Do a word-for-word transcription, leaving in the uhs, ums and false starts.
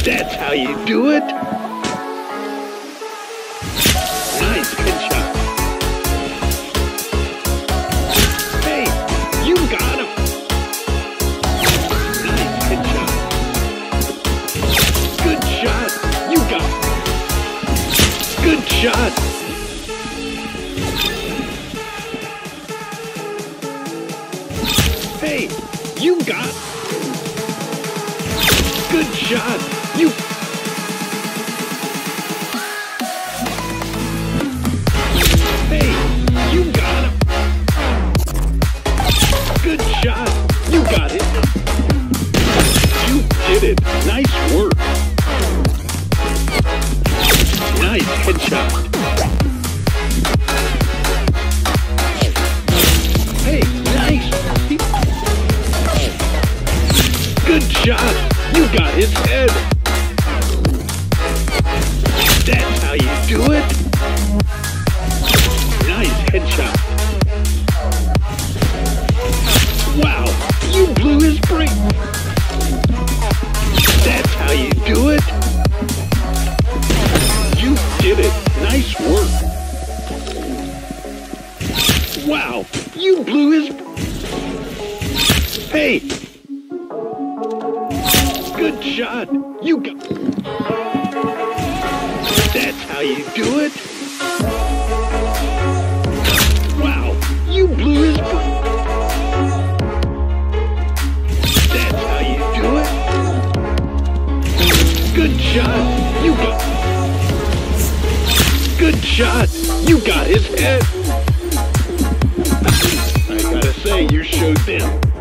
That's how you do it. Nice headshot. Hey, you got him. Nice headshot. Good shot. You got him. Good shot. Hey, you got him. Good shot. You. Hey, you got him. Good shot. You got it. You did it. Nice work. Nice headshot. Hey, nice. Good shot. You got his head. That's how you do it. Nice headshot. Wow, you blew his brain. That's how you do it. You did it. Nice work. Wow, you blew his... Hey! Good shot. You got... That's how you do it. Wow, you blew his... That's how you do it. Good shot. You got... Good shot. You got his head. I gotta say, you showed them.